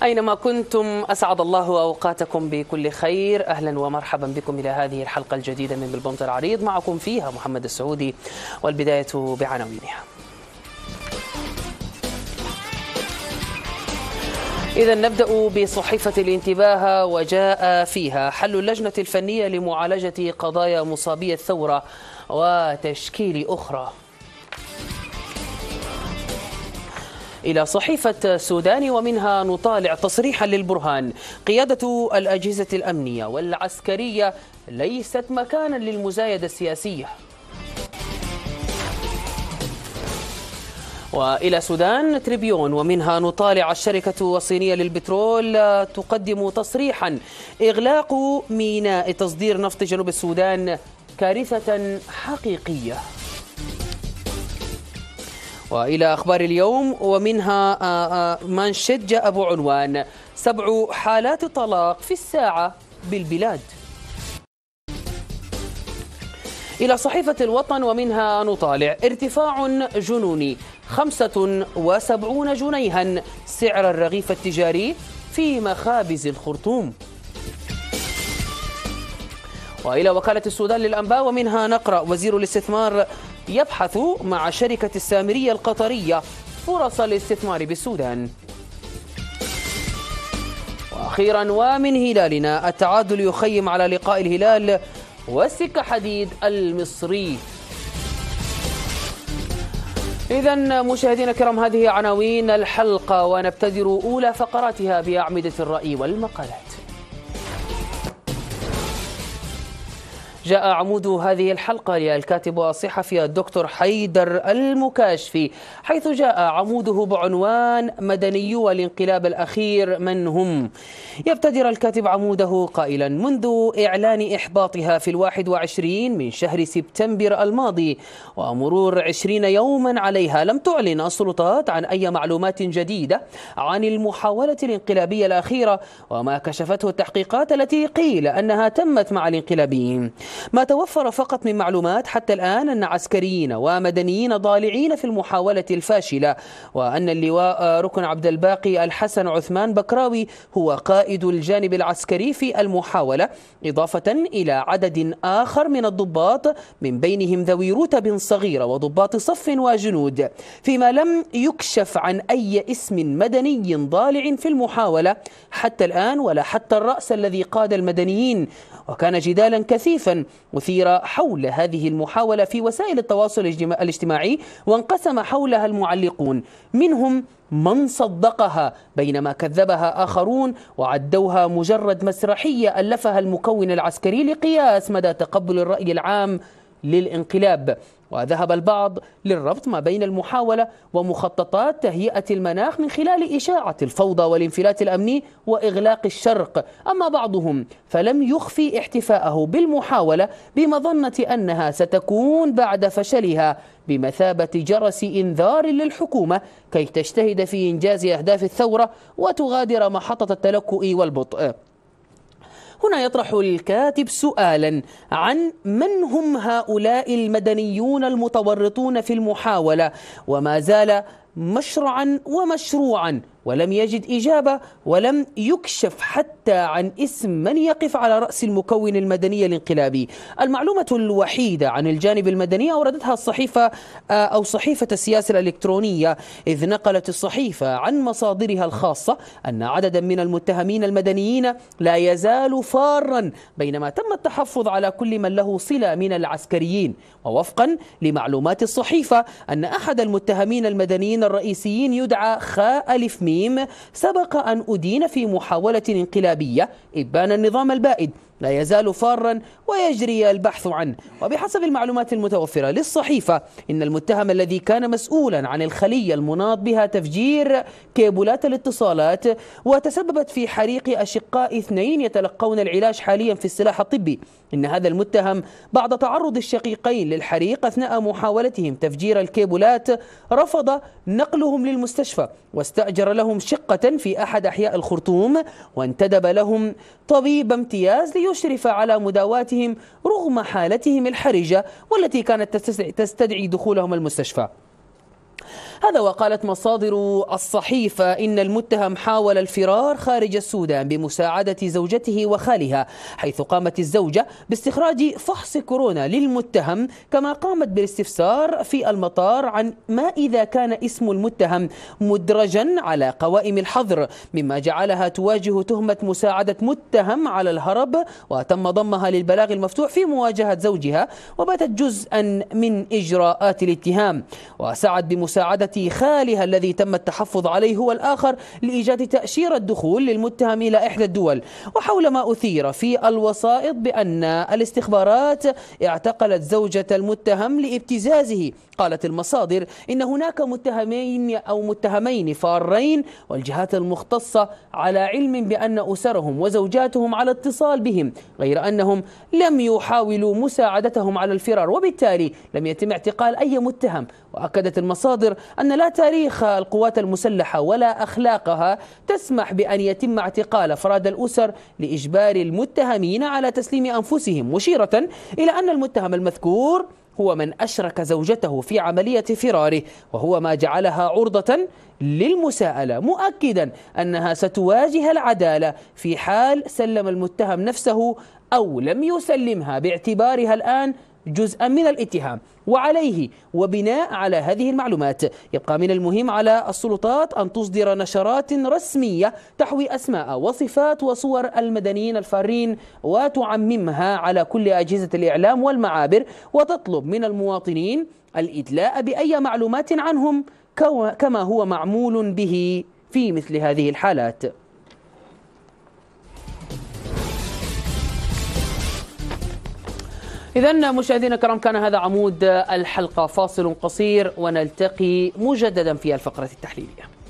أينما كنتم أسعد الله أوقاتكم بكل خير. أهلا ومرحبا بكم إلى هذه الحلقة الجديدة من بالبنط العريض، معكم فيها محمد السعودي، والبداية بعناوينها. إذا نبدأ بصحيفة الانتباه، وجاء فيها حل اللجنة الفنية لمعالجة قضايا مصابي الثورة وتشكيل أخرى. إلى صحيفة سوداني، ومنها نطالع تصريحا للبرهان: قيادة الأجهزة الأمنية والعسكرية ليست مكانا للمزايدة السياسية. وإلى سودان تريبيون، ومنها نطالع الشركة الصينية للبترول تقدم تصريحا: إغلاق ميناء تصدير نفط جنوب السودان كارثة حقيقية. وإلى أخبار اليوم، ومنها مانشيت جاء بعنوان: 7 حالات طلاق في الساعة بالبلاد. إلى صحيفة الوطن، ومنها نطالع: ارتفاع جنوني 75 جنيها سعر الرغيف التجاري في مخابز الخرطوم. وإلى وكالة السودان للأنباء، ومنها نقرأ: وزير الاستثمار يبحث مع شركة السامرية القطرية فرص الاستثمار بالسودان. وأخيرا ومن هلالنا، التعادل يخيم على لقاء الهلال والسكة حديد المصري. إذن مشاهدينا الكرام، هذه عناوين الحلقة، ونبتدر أولى فقراتها بأعمدة الرأي والمقالات. جاء عمود هذه الحلقة للكاتب والصحفي الدكتور حيدر المكاشفي، حيث جاء عموده بعنوان: مدنيو الانقلاب الأخير من هم؟ يبتدر الكاتب عموده قائلا: منذ إعلان إحباطها في 21 من شهر سبتمبر الماضي ومرور 20 يوما عليها، لم تعلن السلطات عن أي معلومات جديدة عن المحاولة الانقلابية الأخيرة وما كشفته التحقيقات التي قيل أنها تمت مع الانقلابيين. ما توفر فقط من معلومات حتى الآن أن عسكريين ومدنيين ضالعين في المحاولة الفاشلة، وأن اللواء ركن عبد الباقي الحسن عثمان بكراوي هو قائد الجانب العسكري في المحاولة، إضافة إلى عدد آخر من الضباط، من بينهم ذوي رتب صغيرة وضباط صف وجنود، فيما لم يكشف عن أي اسم مدني ضالع في المحاولة حتى الآن، ولا حتى الرأس الذي قاد المدنيين. وكان جدالا كثيفا أثير حول هذه المحاولة في وسائل التواصل الاجتماعي، وانقسم حولها المعلقون، منهم من صدقها بينما كذبها آخرون وعدوها مجرد مسرحية ألفها المكون العسكري لقياس مدى تقبل الرأي العام للانقلاب. وذهب البعض للربط ما بين المحاولة ومخططات تهيئة المناخ من خلال إشاعة الفوضى والانفلات الأمني وإغلاق الشرق، أما بعضهم فلم يخفي احتفاءه بالمحاولة بمظنة أنها ستكون بعد فشلها بمثابة جرس إنذار للحكومة كي تجتهد في إنجاز أهداف الثورة وتغادر محطة التلكؤ والبطء. هنا يطرح الكاتب سؤالا عن من هم هؤلاء المدنيون المتورطون في المحاولة، وما زال مشرعا ومشروعا، ولم يجد إجابة، ولم يكشف حتى عن اسم من يقف على رأس المكون المدني الانقلابي. المعلومة الوحيدة عن الجانب المدني أوردتها الصحيفة أو صحيفة السياسة الإلكترونية، إذ نقلت الصحيفة عن مصادرها الخاصة أن عددا من المتهمين المدنيين لا يزال فارا، بينما تم التحفظ على كل من له صلة من العسكريين. ووفقا لمعلومات الصحيفة أن أحد المتهمين المدنيين الرئيسيين يدعى خاء ألف ميم سبق أن أدين في محاولة انقلابية إبان النظام البائد، لا يزال فارا ويجري البحث عنه. وبحسب المعلومات المتوفرة للصحيفة، إن المتهم الذي كان مسؤولا عن الخلية المناط بها تفجير كيبلات الاتصالات وتسببت في حريق أشقاء 2 يتلقون العلاج حاليا في السلاح الطبي، إن هذا المتهم بعد تعرض الشقيقين للحريق أثناء محاولتهم تفجير الكيبلات رفض نقلهم للمستشفى، واستأجر لهم شقة في أحد أحياء الخرطوم، وانتدب لهم طبيب امتياز ليشرف على مداواتهم رغم حالتهم الحرجة والتي كانت تستدعي دخولهم المستشفى. هذا وقالت مصادر الصحيفة إن المتهم حاول الفرار خارج السودان بمساعدة زوجته وخالها، حيث قامت الزوجة باستخراج فحص كورونا للمتهم، كما قامت بالاستفسار في المطار عن ما إذا كان اسم المتهم مدرجا على قوائم الحظر، مما جعلها تواجه تهمة مساعدة متهم على الهرب، وتم ضمها للبلاغ المفتوح في مواجهة زوجها، وباتت جزءا من إجراءات الاتهام. وسعت بمساعدة خالها الذي تم التحفظ عليه هو الآخر لإيجاد تأشيرة دخول للمتهم إلى إحدى الدول. وحول ما أثير في الوسائط بأن الاستخبارات اعتقلت زوجة المتهم لابتزازه، قالت المصادر إن هناك متهمين فارين، والجهات المختصة على علم بأن أسرهم وزوجاتهم على اتصال بهم، غير أنهم لم يحاولوا مساعدتهم على الفرار، وبالتالي لم يتم اعتقال أي متهم. وأكدت المصادر أن لا تاريخ القوات المسلحة ولا أخلاقها تسمح بأن يتم اعتقال أفراد الأسر لإجبار المتهمين على تسليم أنفسهم، مشيرة إلى أن المتهم المذكور هو من أشرك زوجته في عملية فراره، وهو ما جعلها عرضة للمساءلة، مؤكدا أنها ستواجه العدالة في حال سلم المتهم نفسه أو لم يسلمها، باعتبارها الآن جزءا من الاتهام. وعليه وبناء على هذه المعلومات يبقى من المهم على السلطات أن تصدر نشرات رسمية تحوي أسماء وصفات وصور المدنيين الفارين وتعممها على كل أجهزة الإعلام والمعابر، وتطلب من المواطنين الإدلاء بأي معلومات عنهم كما هو معمول به في مثل هذه الحالات. إذن مشاهدينا الكرام، كان هذا عمود الحلقة، فاصل قصير ونلتقي مجددا في الفقرة التحليلية.